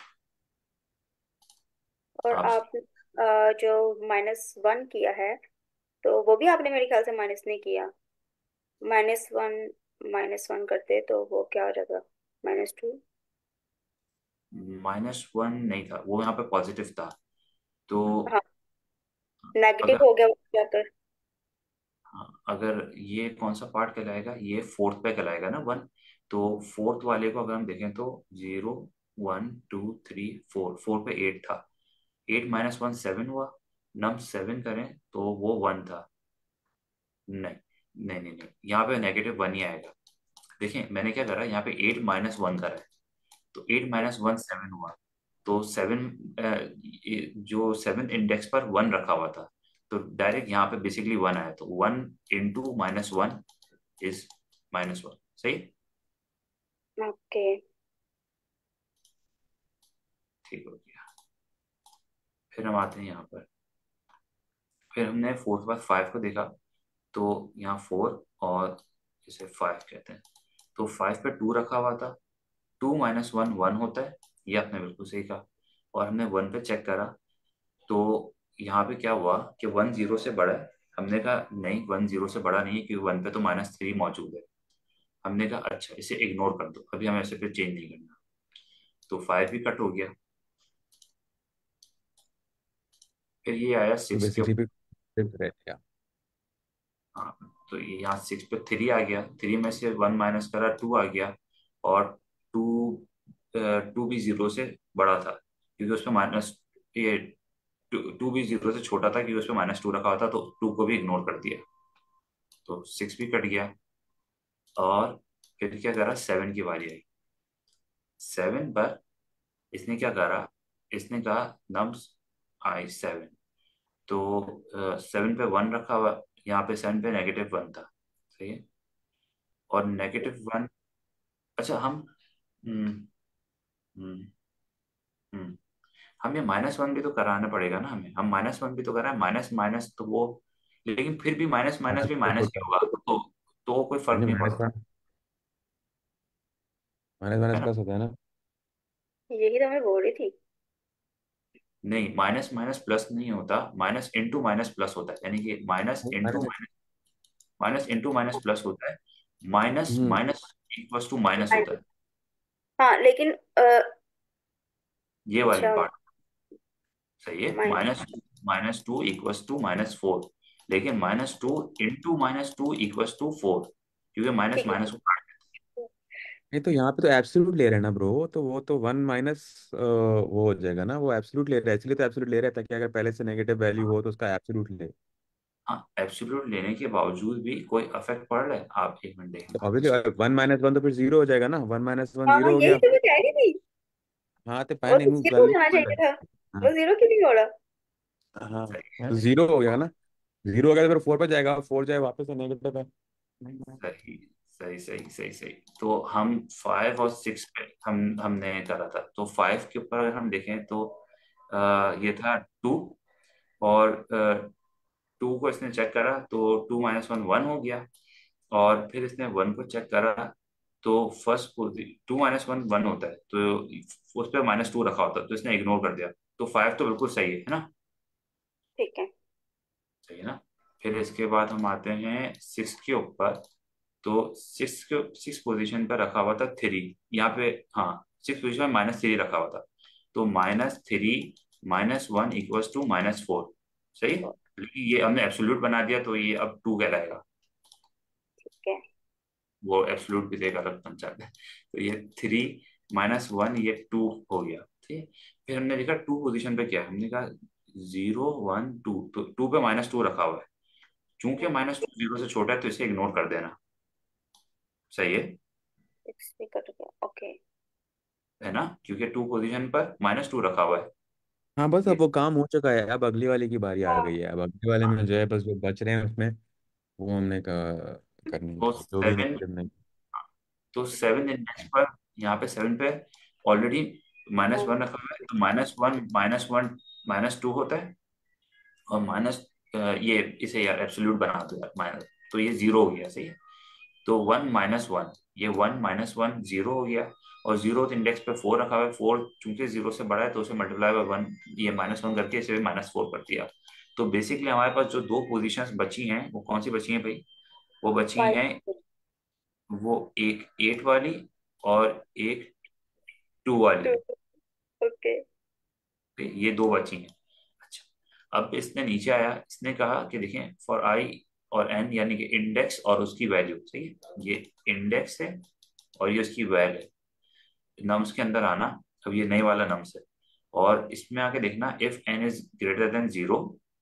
[SPEAKER 5] और
[SPEAKER 1] आप
[SPEAKER 5] आप अ, जो माइनस वन किया है तो वो भी आपने मेरे ख्याल से माइनस नहीं किया। माइनस वन माइनस वन करते तो वो क्या हो जाता, माइनस टू।
[SPEAKER 1] माइनस वन नहीं था, वो यहाँ पे पॉजिटिव था। तो
[SPEAKER 5] हाँ, नेगेटिव
[SPEAKER 1] अगर
[SPEAKER 5] हो गया वो जाकर।
[SPEAKER 1] हाँ, अगर ये कौन सा पार्ट कहलाएगा, ये फोर्थ पे कहलाएगा ना वन। तो फोर्थ वाले को अगर हम देखें तो zero one two three four, four पे एट था, एट माइनस वन सेवन हुआ, नम सेवन करें तो वो वन था। नहीं नहीं नहीं नहीं, यहाँ पे नेगेटिव वन ही आएगा। देखें मैंने क्या करा, यहाँ पे एट माइनस वन करा है, तो एट माइनस वन सेवन हुआ। तो सेवन, जो सेवन इंडेक्स पर वन रखा हुआ था, तो डायरेक्ट यहाँ पे बेसिकली वन आया, तो one into minus one is minus one. सही।
[SPEAKER 5] ओके।
[SPEAKER 1] ठीक हो गया। फिर हम आते हैं यहाँ पर, फिर हमने फोर के बाद फाइव को देखा, तो यहाँ फोर और जिसे फाइव कहते हैं। तो फाइव पे टू रखा हुआ था, टू माइनस वन वन होता है, ये आपने बिल्कुल सही कहा। और हमने वन पे चेक करा, तो यहाँ पे क्या हुआ कि वन जीरो से बड़ा है। हमने कहा नहीं, वन जीरो से बड़ा नहीं है, क्योंकि वन पे तो माइनस थ्री मौजूद है। हमने कहा अच्छा इसे इग्नोर कर दो, अभी हमें ऐसे पे चेंज नहीं करना। तो फाइव भी कट हो गया। फिर ये आया
[SPEAKER 3] तो
[SPEAKER 1] सिक्स के।
[SPEAKER 3] बेसिकली भी फिक्स रह गया।
[SPEAKER 1] हाँ, तो ये यहाँ सिक्स पे थ्री आ गया, थ्री में से वन माइनस करा, टू आ गया। और टू टू भी जीरो से बड़ा था, क्योंकि उसमें माइनस, ये टू टू भी जीरो से छोटा था, क्योंकि उसमें माइनस टू रखा हुआ था, तो टू को भी इग्नोर कर दिया। तो सिक्स भी कट गया। और फिर क्या करा, सेवन की बारी आई। सेवन पर इसने क्या करा, इसने कहा नम्स आई सेवन। तो सेवन पे वन रखा हुआ, यहाँ पे सेवन पे नेगेटिव वन था, सही है। और नेगेटिव वन, अच्छा हम, हम्म हम्म हम्म हम ये माइनस वन भी तो कराना पड़ेगा ना हमें, हम माइनस वन भी तो कराए, माइनस माइनस तो वो, लेकिन फिर भी माइनस माइनस
[SPEAKER 3] माइनस
[SPEAKER 1] भी
[SPEAKER 3] प्लस
[SPEAKER 1] माइनस ही
[SPEAKER 3] होता है।
[SPEAKER 1] होगा, तो तो कोई फर्क
[SPEAKER 3] नहीं,
[SPEAKER 1] नहीं
[SPEAKER 3] माइनस
[SPEAKER 1] पड़ता।
[SPEAKER 3] माइनस
[SPEAKER 1] है
[SPEAKER 3] माइनस
[SPEAKER 1] ना।
[SPEAKER 3] प्लस होता है ना।
[SPEAKER 5] यही तो मैं बोल रही थी।
[SPEAKER 1] नहीं, माइनस माइनस प्लस नहीं होता, माइनस इंटू माइनस प्लस होता है, यानी कि minus into
[SPEAKER 3] minus.
[SPEAKER 1] Minus, minus into minus plus होता है। माइनस
[SPEAKER 3] हम्म।
[SPEAKER 1] माइनस इक्वल्स टू माइनस होता है,
[SPEAKER 5] हाँ लेकिन अ,
[SPEAKER 1] ये वाली
[SPEAKER 5] अच्छा।
[SPEAKER 1] पार्ट सही है।
[SPEAKER 5] Minus.
[SPEAKER 1] Minus minus two equals to minus four, लेकिन minus two into minus two equals to four, क्योंकि माइनस
[SPEAKER 5] ठीक है।
[SPEAKER 1] माइनस को काट
[SPEAKER 3] नहीं, तो यहाँ पे तो एब्सोल्यूट ले रहे हैं ना ब्रो, तो वो तो वन माइनस वो हो जाएगा ना, वो एब्सोल्यूट ले रहा है, इसलिए तो एब्सोल्यूट ले रहा है, ताकि अगर पहले से नेगेटिव वैल्यू
[SPEAKER 1] देते।
[SPEAKER 3] हो तो उसका एब्सोल्यूट ले।
[SPEAKER 1] हाँ, एब्सोल्यूट लेने के बावजूद भी कोई इफेक्ट पड़ रहा है, आप एक मिनट
[SPEAKER 3] तो
[SPEAKER 1] देखना
[SPEAKER 3] ऑब्वियसली
[SPEAKER 1] इसको।
[SPEAKER 3] वन माइनस वन तो फिर जीरो हो जाएगा ना, वन माइनस वन
[SPEAKER 5] हाँ
[SPEAKER 3] जीरो हो
[SPEAKER 5] यही
[SPEAKER 3] गया।
[SPEAKER 5] तो मैं कह रही थी।
[SPEAKER 3] हाँ, तो
[SPEAKER 5] वो
[SPEAKER 3] पैन
[SPEAKER 5] तो
[SPEAKER 3] इन
[SPEAKER 5] जीरो हो
[SPEAKER 3] वैल्यू
[SPEAKER 5] जाना
[SPEAKER 3] हो
[SPEAKER 5] चाहिए था।
[SPEAKER 3] जाएगा।
[SPEAKER 5] वो
[SPEAKER 3] हाँ।
[SPEAKER 5] जीरो क्यों नहीं हो रहा?
[SPEAKER 3] हाँ,
[SPEAKER 1] सही
[SPEAKER 3] तो जीरो हो गया ना। जीरो हो गया तो फिर फोर पे जाएगा, फोर जाए वापस से नेगेटिव है।
[SPEAKER 1] सही सही सही सही सही। तो हम फाइव और सिक्स पे हम हमने करा था, तो फाइव के ऊपर अगर हम देखें तो आ, ये था टू। और टू को इसने चेक करा, तो टू माइनस वन वन हो गया। और फिर इसने वन को चेक करा, तो first two minus one one होता है, तो उस पर माइनस टू रखा होता है, तो इसने इग्नोर कर दिया। तो फाइव तो बिल्कुल सही है ना।
[SPEAKER 5] ठीक है।
[SPEAKER 1] सही है ना। फिर इसके बाद हम आते हैं सिक्स के ऊपर। तो सिक्स के सिक्स पोजीशन पर रखा हुआ था थ्री, यहाँ पे, हाँ, सिक्स पोजीशन में माइनस थ्री रखा हुआ था। तो minus three minus one equals to minus four, सही।
[SPEAKER 5] तो
[SPEAKER 1] लेकिन ये हमने एब्सोल्यूट बना दिया, तो ये अब टू कहलाएगा।
[SPEAKER 5] ठीक है।
[SPEAKER 1] वो एब्सोल्यूट भी एक अलग पंचायत है। तो ये थ्री माइनस वन, ये टू हो गया, ठीक है। फिर हमने देखा टू पोजीशन पे क्या है, हमने कहा जीरो वन टू, तो टू पे माइनस टू रखा हुआ है। चूंकि
[SPEAKER 5] हम्म,
[SPEAKER 1] माइनस टू जीरो से छोटा है, तो इसे इग्नोर कर देना, सही है
[SPEAKER 5] सिक्स भी कट गया। ओके।
[SPEAKER 1] है ना, क्योंकि टू पोजीशन पर माइनस टू रखा हुआ है।
[SPEAKER 3] हाँ, बस
[SPEAKER 1] ये
[SPEAKER 3] अब वो काम हो चुका है, अब अगली वाली की बारी आ
[SPEAKER 5] हाँ।
[SPEAKER 3] गई है, अब अगली वाले
[SPEAKER 1] हाँ,
[SPEAKER 3] में जो है बस जो बच रहे हैं उसमें वो हमने का करनी
[SPEAKER 1] तो
[SPEAKER 3] है, जो भी
[SPEAKER 1] सेवन,
[SPEAKER 3] नेगेटिव नहीं।
[SPEAKER 1] तो सेवन इंडेक्स पर, यहाँ पे सेवन पे ऑलरेडी माइनस वन रखा हुआ है, तो minus one minus one minus two होता है। और माइनस, ये इसे यार एब्सोल्यूट बना दो यार, माइनस, तो ये जीरो हो गया, सही है। तो वन माइनस वन, ये वन माइनस वन जीरो हो गया। और जीरो इंडेक्स पे फोर रखा हुआ है, फोर चूंकि जीरो से बड़ा है, तो उसे मल्टीप्लाई बाय वन, ये माइनस वन करके इसे माइनस फोर कर दिया। तो बेसिकली हमारे पास जो दो पोजीशंस बची हैं, वो कौन सी बची हैं भाई, वो बची
[SPEAKER 5] फाइव।
[SPEAKER 1] हैं, वो एक एट वाली और एक टू वाली।
[SPEAKER 5] टू। ओके।
[SPEAKER 1] तो ये दो बची हैं। अच्छा, अब इसने नीचे आया, इसने कहा कि देखें फॉर आई और एन, यानी कि इंडेक्स और उसकी वैल्यू, सही है, ये इंडेक्स है और ये उसकी वैल्यू है। नम्स के अंदर आना, अब ये नए वाला नम्स है। और इसमें आके देखना if n is greater than zero,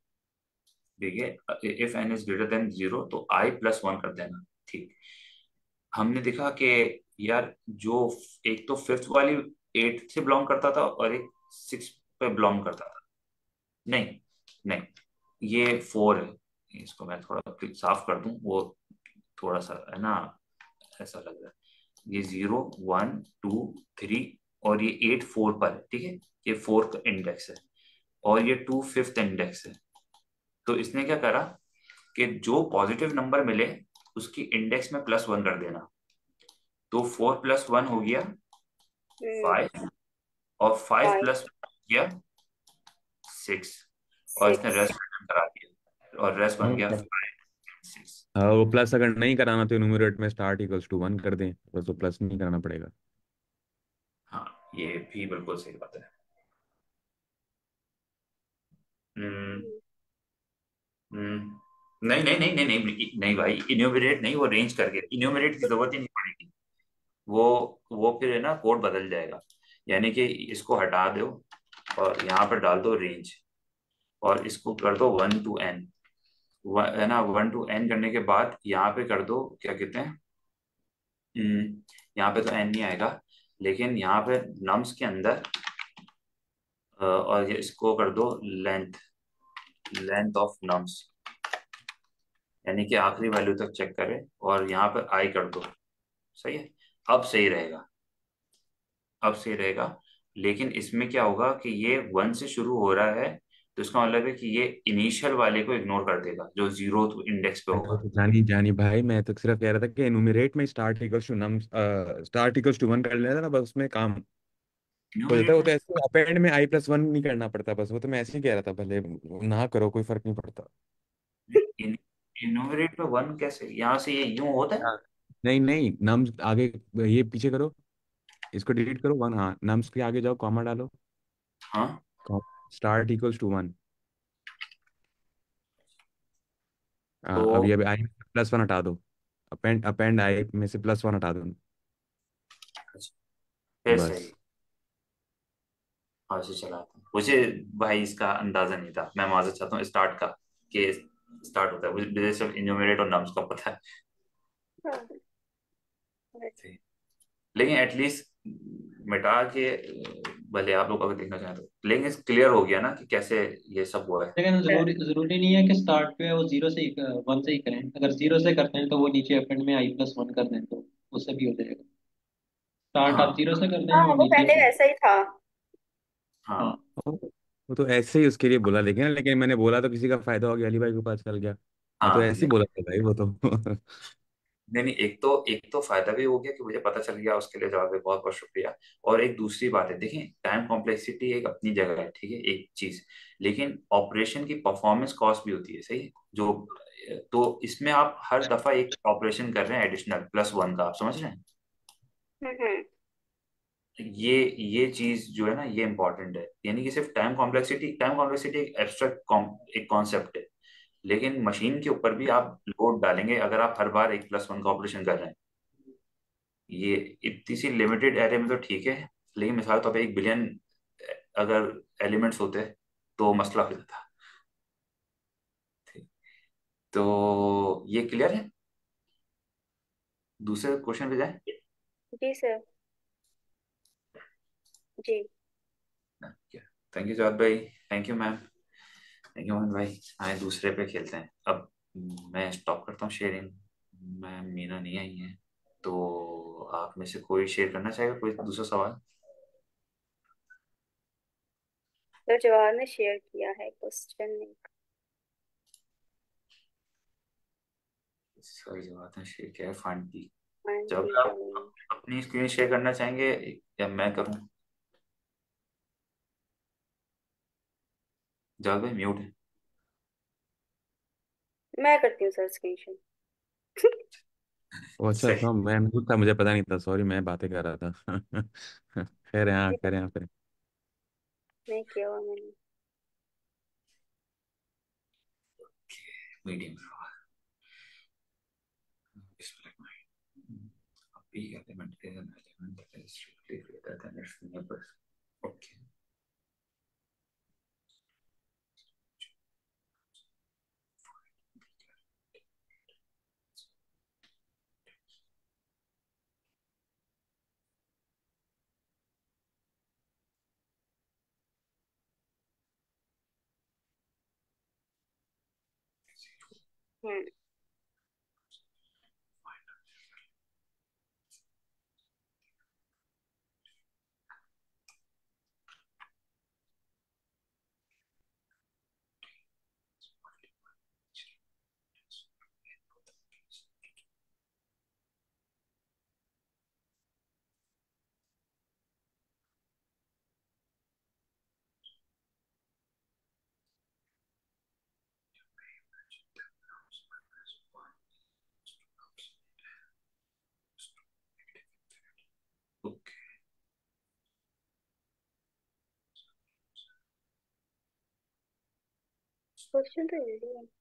[SPEAKER 1] देखिए if n is greater than zero, तो आई प्लस वन कर देना, ठीक। हमने देखा कि यार जो एक तो फिफ्थ वाली एट से बिलोंग करता था, और एक सिक्स पे बिलोंग करता था। नहीं, नहीं, ये फोर है। इसको मैं थोड़ा साफ कर दूं, वो थोड़ा सा है ना, ऐसा लग रहा है। ये जीरो वन टू थ्री, और ये एट फोर पर है, ठीक है। ये फोर्थ इंडेक्स है, और ये टू फिफ्थ इंडेक्स है। तो इसने क्या करा कि जो पॉजिटिव नंबर मिले उसकी इंडेक्स में प्लस वन कर देना। तो फोर प्लस वन हो गया
[SPEAKER 5] हम्म।
[SPEAKER 1] फाइव, और फाइव
[SPEAKER 5] फाइव।
[SPEAKER 1] प्लस हो गया सिक्स, और इसने
[SPEAKER 5] सिक्स।
[SPEAKER 1] रेस्ट करा दिया और रेस्ट बन गया
[SPEAKER 3] हाँ,
[SPEAKER 1] फाइव सिक्स।
[SPEAKER 3] हाँ, वो प्लस अगर नहीं कराना तो न्यूमरेटर में स्टार्ट इक्वल्स टू वन कर दें, बस वो प्लस नहीं कराना पड़ेगा।
[SPEAKER 1] हाँ, ये भी बिल्कुल सही बात है। हम्म हम्म नहीं नहीं नहीं नहीं नहीं नहीं भाई, इन्यूमरेट नहीं, वो रेंज करके इन्यूमरेट की जरूरत ही नहीं पड़ेगी। वो वो फिर है ना कोड बदल जाएगा। यानी कि इसको हटा दो और यहाँ पर डाल दो रेंज, और इसको कर दो वन टू एन, है ना। वन टू एन करने के बाद यहाँ पे कर दो क्या कहते हैं, हम्म, यहाँ पे तो एन नहीं आएगा, लेकिन यहाँ पे नम्स के अंदर अ, और ये इसको कर दो लेंथ, लेंथ ऑफ नम्स, यानी कि आखिरी वैल्यू तक चेक करें, और यहाँ पर आई कर दो। सही है, अब सही रहेगा, अब सही रहेगा। लेकिन इसमें क्या होगा कि ये वन से शुरू हो रहा है, तो इसका मतलब है कि ये इनिशियल वाले को इग्नोर कर देगा जो जीरो इंडेक्स पे
[SPEAKER 3] अरे वो
[SPEAKER 1] होगा।
[SPEAKER 3] तो जानी जानी भाई, मैं तो सिर्फ कह रहा था कि एनुमरेट में start equals to num start equals to one कर लेना ना, बस उसमें काम हो जाता
[SPEAKER 1] न्यूमरेट
[SPEAKER 3] है। वो
[SPEAKER 1] में
[SPEAKER 3] तो ऐसे अपेंड में आई प्लस वन नहीं करना पड़ता, बस वो तो मैं ऐसे ही कह रहा था, भले ना करो कोई फर्क नहीं पड़ता।
[SPEAKER 1] न्यूमरेट में वन कैसे, यहाँ से ये यूं होता है।
[SPEAKER 3] हाँ। नहीं नहीं, नम्स आगे, ये पीछे करो, इसको डिलीट करो, वन, हाँ नम्स के आगे जाओ, कॉमा डालो,
[SPEAKER 1] हाँ,
[SPEAKER 3] स्टार्ट इक्वल्स टू वन।
[SPEAKER 1] तो
[SPEAKER 3] हाँ, अब ये आई प्लस वन हटा दो, अपेंड अपेंड आई में से प्लस वन हटा दो।
[SPEAKER 1] फिर सही।
[SPEAKER 3] बस।
[SPEAKER 1] हाँ से चलाता हूँ मुझे, भाई इसका अंदाजा नहीं था। मैं माजूद चाहता हूँ स्टार्ट का, कि स्टार्ट होता है, मुझे मुझे सिर्फ इन्यूमरेट और नम्स का पता है।
[SPEAKER 5] हाँ।
[SPEAKER 1] सही। लेकिन एटलीस्ट मिटा के, भले आप लोग अगर देखना चाहें तो, लेकिन क्लियर हो गया ना कि कैसे ये सब हुआ है।
[SPEAKER 4] लेकिन जरूरी जरूरी नहीं है कि स्टार्ट पे वो जीरो से ही वन से ही करें। अगर जीरो से करते हैं तो वो नीचे अपेंड में आई प्लस वन कर दें तो उससे भी हो जाएगा। स्टार्ट आप
[SPEAKER 1] हाँ
[SPEAKER 4] जीरो से कर दें
[SPEAKER 5] हाँ,
[SPEAKER 4] और
[SPEAKER 5] वो
[SPEAKER 4] नीचे
[SPEAKER 5] पहले
[SPEAKER 4] से।
[SPEAKER 5] वैसा ही था।
[SPEAKER 1] हाँ।
[SPEAKER 4] हाँ।
[SPEAKER 3] वो वो तो ऐसे ही उसके लिए बोला, लेकिन लेकिन मैंने बोला तो किसी का फायदा हो गया, अली भाई को पता चल गया। मैं तो
[SPEAKER 1] हाँ
[SPEAKER 3] ऐसे ही बोला था भाई, वो तो
[SPEAKER 1] नहीं नहीं, एक तो एक तो फायदा भी हो गया कि मुझे पता चल गया, उसके लिए जवाब बहुत बहुत शुक्रिया। और एक दूसरी बात है, देखिए टाइम कॉम्प्लेक्सिटी एक अपनी जगह है, ठीक है, एक चीज, लेकिन ऑपरेशन की परफॉर्मेंस कॉस्ट भी होती है, सही है? जो, तो इसमें आप हर दफा एक ऑपरेशन कर रहे हैं एडिशनल प्लस वन का, आप समझ रहे हैं?
[SPEAKER 5] हम्म हम्म।
[SPEAKER 1] ये ये चीज जो है ना, ये इंपॉर्टेंट है। यानी कि सिर्फ टाइम कॉम्प्लेक्सिटी, टाइम कॉम्प्लेक्सिटी एक एब्स्ट्रैक्ट एक कॉन्सेप्ट है, लेकिन मशीन के ऊपर भी आप लोड डालेंगे अगर आप हर बार एक प्लस वन का ऑपरेशन कर रहे हैं। ये इतनी सी लिमिटेड एरे में तो ठीक है, लेकिन मिसाल तौर पे एक बिलियन अगर एलिमेंट्स होते तो मसला हो जाता। ठीक। तो ये क्लियर है, दूसरे क्वेश्चन पे जाए।
[SPEAKER 5] जी सर। जी।
[SPEAKER 1] थैंक यू जवाब भाई, thank you ma'am, thank you Mohan भाई। आए दूसरे पे खेलते हैं अब। मैं स्टॉप करता हूँ शेयरिंग। मैम मीना नहीं आई है, तो आप में से कोई शेयर करना चाहेगा कोई दूसरा सवाल?
[SPEAKER 5] तो जवाब ने शेयर किया है क्वेश्चन में।
[SPEAKER 1] सही जवाब है, शेयर किया है फंड की।
[SPEAKER 5] वन
[SPEAKER 1] जब
[SPEAKER 5] की
[SPEAKER 1] आप
[SPEAKER 5] शोइंग।
[SPEAKER 1] अपनी स्क्रीन शेयर करना चाहेंगे या मैं करूं? जवाब भाई म्यूट है।
[SPEAKER 5] मैं करती हूँ सर स्क्रीन।
[SPEAKER 3] ओ अच्छा
[SPEAKER 1] सही।
[SPEAKER 3] अच्छा, मैं म्यूट था, मुझे पता नहीं था, सॉरी, मैं बातें कर रहा था खैर है, हाँ करें, हाँ करें।
[SPEAKER 5] नहीं किया हुआ मैंने।
[SPEAKER 1] Medium big element is an element that is strictly greater than its neighbors. Okay.
[SPEAKER 5] Hmm question तो इजी है।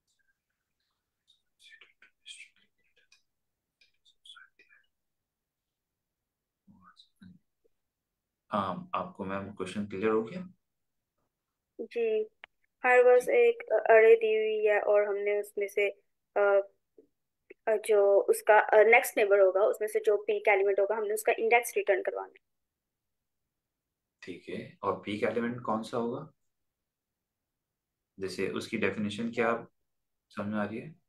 [SPEAKER 1] हाँ, आपको मैम क्वेश्चन क्लियर हो गया?
[SPEAKER 5] जी, हमारे पास एक अरे दी हुई है और हमने उसमें से अ, अ, जो उसका नेक्स्ट नेबर होगा उसमें से जो पीक एलिमेंट होगा हमने उसका इंडेक्स रिटर्न करवाना है।
[SPEAKER 1] ठीक है, और पीक एलिमेंट कौन सा होगा? जैसे उसकी डेफिनेशन क्या समझ में आ रही है?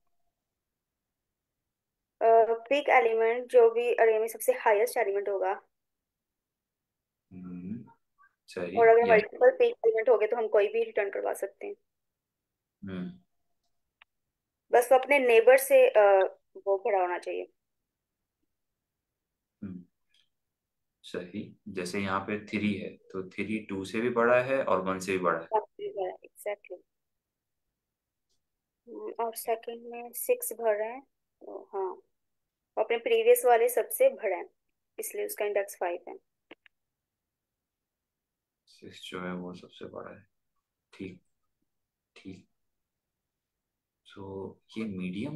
[SPEAKER 5] पीक एलिमेंट जो भी अरे में सबसे हाईएस्ट एलिमेंट होगा,
[SPEAKER 1] हम्म, सही।
[SPEAKER 5] और अगर
[SPEAKER 1] यानी
[SPEAKER 5] मल्टीपल पीक एलिमेंट हो गए तो हम कोई भी रिटर्न करवा सकते हैं।
[SPEAKER 1] हम्म
[SPEAKER 5] बस वो अपने नेबर से अ, वो बड़ा होना चाहिए।
[SPEAKER 1] हम्म, सही। जैसे यहाँ पे थ्री है तो थ्री टू से भी बड़ा है और वन से भी बड़ा है।
[SPEAKER 5] एग्जैक्टली। और सेकंड में सिक्स भर रहा है तो हाँ, वो अपने प्रीवियस वाले सबसे बड़ा है, इसलिए उसका इंडेक्स फाइव है।
[SPEAKER 1] सिक्स जो है वो सबसे बड़ा है। ठीक। ठीक। तो ये मीडियम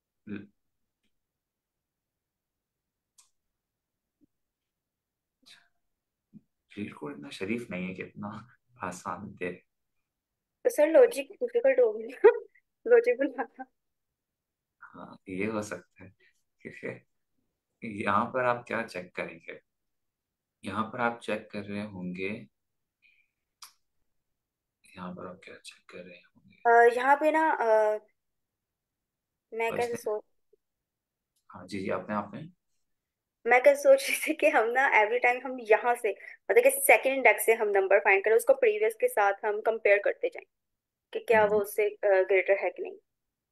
[SPEAKER 1] रीड कोड इतना शरीफ नहीं है कि इतना आसान दे।
[SPEAKER 5] तो सर लॉजिक डिफिकल्ट हो गया लॉजिक बनाना।
[SPEAKER 1] हाँ, ये हो सकता है। क्योंकि यहाँ पर आप क्या चेक करेंगे? यहाँ पर आप चेक कर रहे होंगे। यहाँ पर आप क्या चेक कर रहे होंगे?
[SPEAKER 5] अ, यहाँ पे ना अ, मैं
[SPEAKER 1] फर्स्ट
[SPEAKER 5] कैसे
[SPEAKER 1] थिंग।
[SPEAKER 5] सोच
[SPEAKER 1] हाँ जी जी, आपने आपने
[SPEAKER 5] मैं कैसे सोच रही थी कि हम ना एवरी टाइम हम यहाँ से मतलब कि सेकंड इंडेक्स से हम नंबर फाइंड करें, उसको प्रीवियस के साथ हम कंपेयर करते जाएं कि क्या वो
[SPEAKER 1] हम्म
[SPEAKER 5] उससे ग्रेटर है कि नहीं।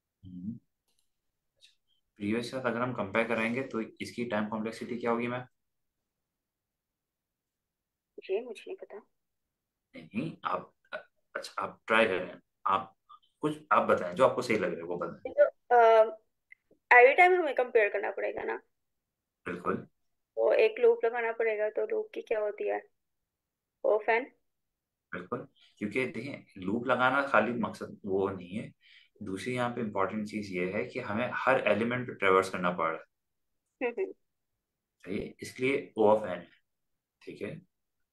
[SPEAKER 1] प्रीवियस साथ अगर हम कंपेयर कराएंगे तो इसकी टाइम कॉम्प्लेक्सिटी क्या होगी मैम?
[SPEAKER 5] ये मुझे नहीं पता।
[SPEAKER 1] नहीं, आप अच्छा आप ट्राई करें। आप कुछ आप बताएं जो आपको सही लग रहा है वो बताएं।
[SPEAKER 5] तो एवरी टाइम हमें कंपेयर करना पड़ेगा ना,
[SPEAKER 1] बिल्कुल।
[SPEAKER 5] तो एक लूप लगाना पड़ेगा, तो लूप की क्या होती है, ऑफ एन।
[SPEAKER 1] बिल्कुल। क्योंकि देखिए, लूप लगाना खाली मकसद वो नहीं है। दूसरी यहाँ पे इम्पोर्टेंट चीज ये है कि हमें हर एलिमेंट ट्रेवर्स करना पड़ रहा है। सही है, इसलिए ओ ऑफ एन है। ठीक है।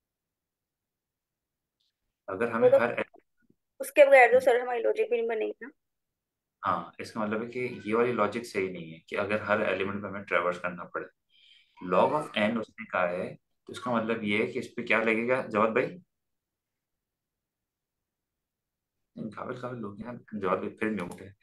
[SPEAKER 1] अगर
[SPEAKER 5] वो
[SPEAKER 1] हमें
[SPEAKER 5] तो
[SPEAKER 1] हर
[SPEAKER 5] उसके बगैर तो सर हमारी लॉजिक भी नहीं बनेगी ना।
[SPEAKER 1] हाँ, इसका मतलब है कि ये वाली लॉजिक सही नहीं है कि अगर हर एलिमेंट पे हमें ट्रेवर्स करना पड़े। लॉग ऑफ एन उसने कहा है, तो इसका मतलब ये है कि इस पे क्या लगेगा जवाब भाई? काबिल काबिल लोग हैं, जवाब भाई फिर म्यूट है।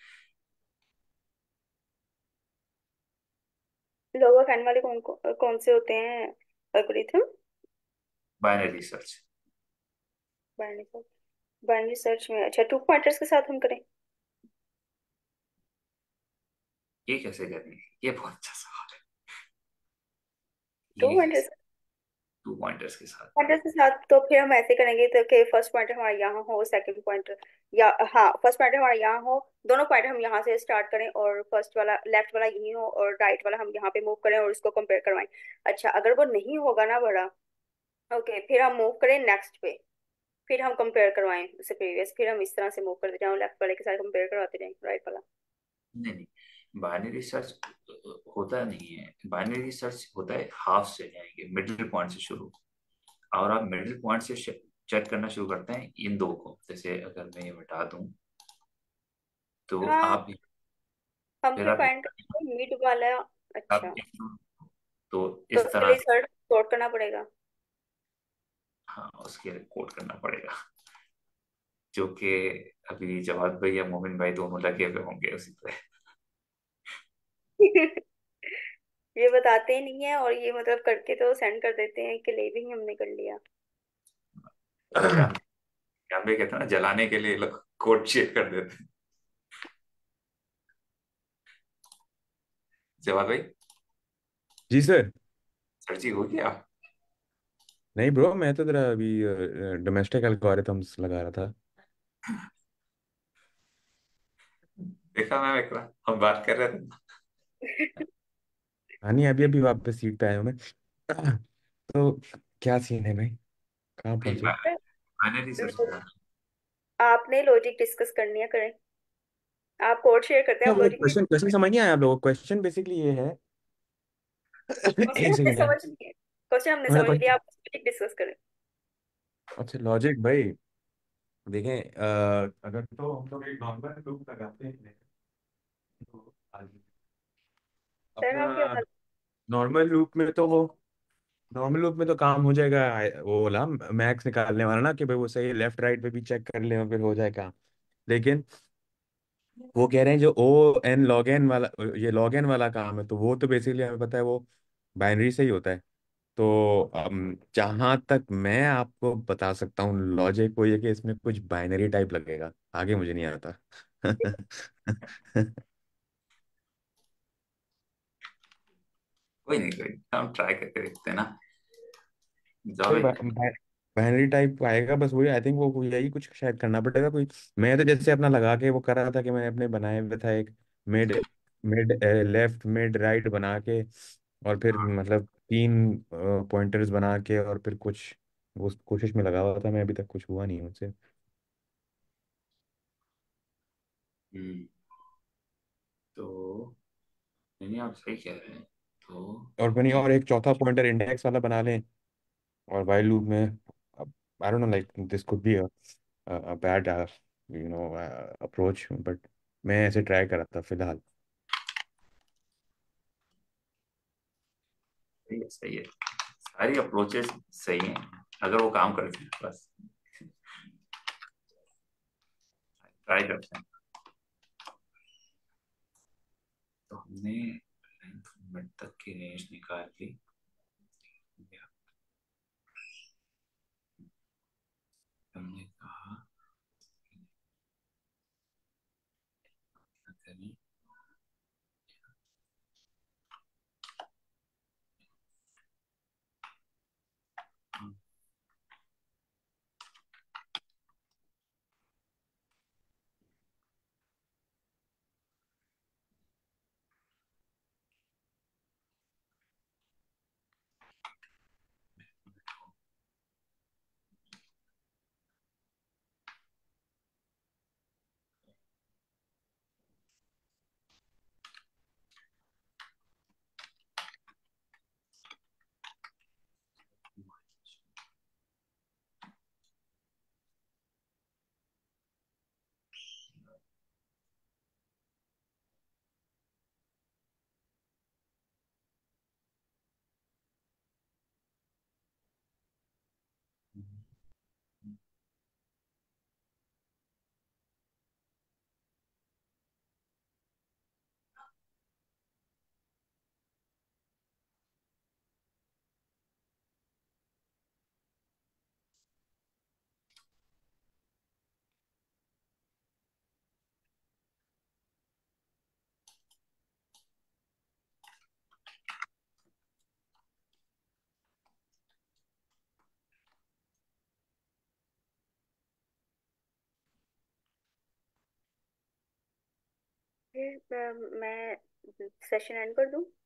[SPEAKER 5] लॉग ऑफ एन वाले कौन कौन से होते हैं algorithm?
[SPEAKER 1] Binary search.
[SPEAKER 5] Binary search. Binary search में अच्छा टू पॉइंटर्स के साथ हम करें।
[SPEAKER 1] ये कैसे करेंगे? ये बहुत अच्छा सवाल है।
[SPEAKER 5] टू
[SPEAKER 1] ये कैसे?
[SPEAKER 5] पॉइंटर्स
[SPEAKER 1] टू पॉइंटर्स के साथ?
[SPEAKER 5] पॉइंटर्स के साथ तो फिर हम ऐसे करेंगे तो कि फर्स्ट पॉइंटर हमारा यहाँ हो, सेकंड पॉइंटर या हाँ फर्स्ट पॉइंटर हमारा यहाँ हो, दोनों पॉइंटर हम यहाँ से स्टार्ट करें और फर्स्ट वाला लेफ्ट वाला यहीं हो और राइट वाला हम यहाँ पे मूव करें और उसको कंपेयर करवाएं। अच्छा अगर वो नहीं होगा ना बड़ा, ओके फिर हम मूव करें नेक्स्ट पे, फिर हम कंपेयर करवाएं उससे प्रीवियस, फिर हम इस तरह से मूव करते जाएं लेफ्ट वाले के साथ कंपेयर करवाते जाएं राइट वाला।
[SPEAKER 1] नहीं नहीं, बाइनरी सर्च होता नहीं है। बाइनरी सर्च होता है हाफ से, यानी कि मिडिल पॉइंट से शुरू। और आप मिडिल पॉइंट से चेक करना शुरू करते हैं इन दो को। जैसे अगर मैं ये बता दूं तो
[SPEAKER 5] हाँ
[SPEAKER 1] आप
[SPEAKER 5] हम
[SPEAKER 1] फिर
[SPEAKER 5] फिर
[SPEAKER 1] आप
[SPEAKER 5] फाइंड करेंगे मिड वाला।
[SPEAKER 1] आप
[SPEAKER 5] अच्छा
[SPEAKER 1] तो
[SPEAKER 5] तो
[SPEAKER 1] इस
[SPEAKER 5] उसके
[SPEAKER 1] तरह
[SPEAKER 5] लिए
[SPEAKER 1] से
[SPEAKER 5] सर्च सॉर्ट करना पड़ेगा।
[SPEAKER 1] हाँ उसके लिए कोड करना पड़ेगा, जो कि अभी जवाब भाई या मोमिन भाई दोनों लगे हुए होंगे उसी पे।
[SPEAKER 5] ये बताते ही नहीं है और ये मतलब करके तो सेंड कर देते हैं कि ले भी हमने कर लिया।
[SPEAKER 1] जान जान भाई कहते हैं ना, जलाने के लिए लोग कोड शेयर कर देते हैं। जवाब भाई।
[SPEAKER 3] जी सर।
[SPEAKER 1] सर जी, हो गया?
[SPEAKER 3] नहीं ब्रो, मैं तो तेरा अभी डोमेस्टिक एल्गोरिथम्स लगा रहा था।
[SPEAKER 1] देखा मैम, एक बार हम बात कर रहे थे।
[SPEAKER 3] हाँ नहीं, अभी अभी वापस सीट पे आया हूँ मैं। तो क्या सीन है भाई, कहाँ
[SPEAKER 1] भाई
[SPEAKER 3] पहुंचे?
[SPEAKER 1] बाइनरी सर्च
[SPEAKER 5] लो-
[SPEAKER 1] था।
[SPEAKER 5] आपने लॉजिक डिस्कस करनी है, करें। आप कोड शेयर करते हैं,
[SPEAKER 3] क्या
[SPEAKER 5] आप
[SPEAKER 3] वो
[SPEAKER 5] लॉजिक नहीं।
[SPEAKER 3] क्वेश्चन क्वेश्चन समझ नहीं आया आप लोगों को? क्वेश्चन बेसिकली ये है।
[SPEAKER 5] क्वेश्चन
[SPEAKER 3] एक
[SPEAKER 5] हमने
[SPEAKER 3] सेकंड यार।
[SPEAKER 5] समझ लिया, क्वेश्चन हमने
[SPEAKER 3] मेरा
[SPEAKER 5] समझ लिया,
[SPEAKER 3] क्वेश्चन।
[SPEAKER 5] आप लॉजिक डिस्कस करें।
[SPEAKER 3] अच्छा लॉजिक भाई। देखें अ, अगर तो हम लोग एक नॉर्मल लूप लगाते हैं तो
[SPEAKER 5] सर
[SPEAKER 3] अपना
[SPEAKER 5] आपकी आवाज।
[SPEAKER 3] नॉर्मल लूप में तो वो नॉर्मल लूप में तो काम हो जाएगा। I- वो बोला मैक्स निकालने वाला ना कि भाई वो सही लेफ्ट राइट पे भी चेक कर ले और फिर हो जाए काम। लेकिन वो कह रहे हैं जो ओ एन लॉग एन वाला, ये लॉग एन वाला काम है तो वो तो बेसिकली हमें पता है वो बाइनरी से ही होता है। तो अम, जहाँ तक मैं आपको बता सकता हूँ लॉजिक वो ये कि इसमें कुछ बाइनरी टाइप लगेगा, आगे मुझे नहीं आता।
[SPEAKER 1] कोई नहीं, कोई नहीं, हम ट्राई करके देखते हैं ना।
[SPEAKER 3] कोई
[SPEAKER 1] जावेद।
[SPEAKER 3] बाइनरी टाइप आएगा बस वही। आई थिंक वो कोई यही कुछ शायद करना पड़ेगा कोई। मैं तो जैसे अपना लगा के वो कर रहा था कि मैंने अपने बनाए हुए था एक mid mid left mid right बना के और फिर मतलब तीन पॉइंटर्स बना के और फिर कुछ उस कोशिश में लगा हुआ था मैं। अभी तक कुछ हुआ नहीं मुझसे।
[SPEAKER 1] हम्म। तो नहीं नहीं, आप सही कह रहे हैं। तो
[SPEAKER 3] और बनी
[SPEAKER 1] मैं
[SPEAKER 3] और एक चौथा पॉइंटर इंडेक्स वाला बना लें और वाइल लूप में। I don't know like this could be a bad you know approach but मैं ऐसे ट्राई कर रहा था फिलहाल।
[SPEAKER 1] सही है, सही है। सारी अप्रोचेस सही हैं अगर वो काम करते हैं, बस ट्राई करते हैं। तो हमने लेंथ मिड तक की रेंज निकाल ली। हमने कहा करें।
[SPEAKER 5] फिर अ, मैं सेशन एंड कर दूं।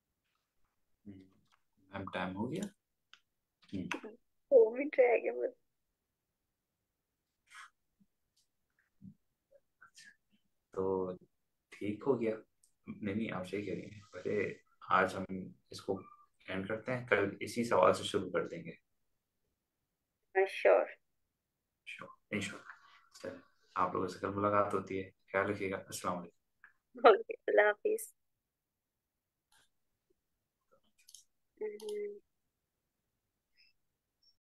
[SPEAKER 1] मैम टाइम हो गया। हम्म।
[SPEAKER 5] दो मिनट रह गए बस।
[SPEAKER 1] तो ठीक हो गया। नहीं नहीं, आप सही कह रही हैं। अरे आज हम इसको एंड करते हैं, कल इसी सवाल से शुरू कर देंगे।
[SPEAKER 5] श्योर।
[SPEAKER 1] Sure, ensure. चलिए, आप लोगों से कल मुलाकात होती है। ख्याल रखिएगा। अस्सलाम वालेकुम।
[SPEAKER 5] ओके, अल्लाह हाफिज। हम्म।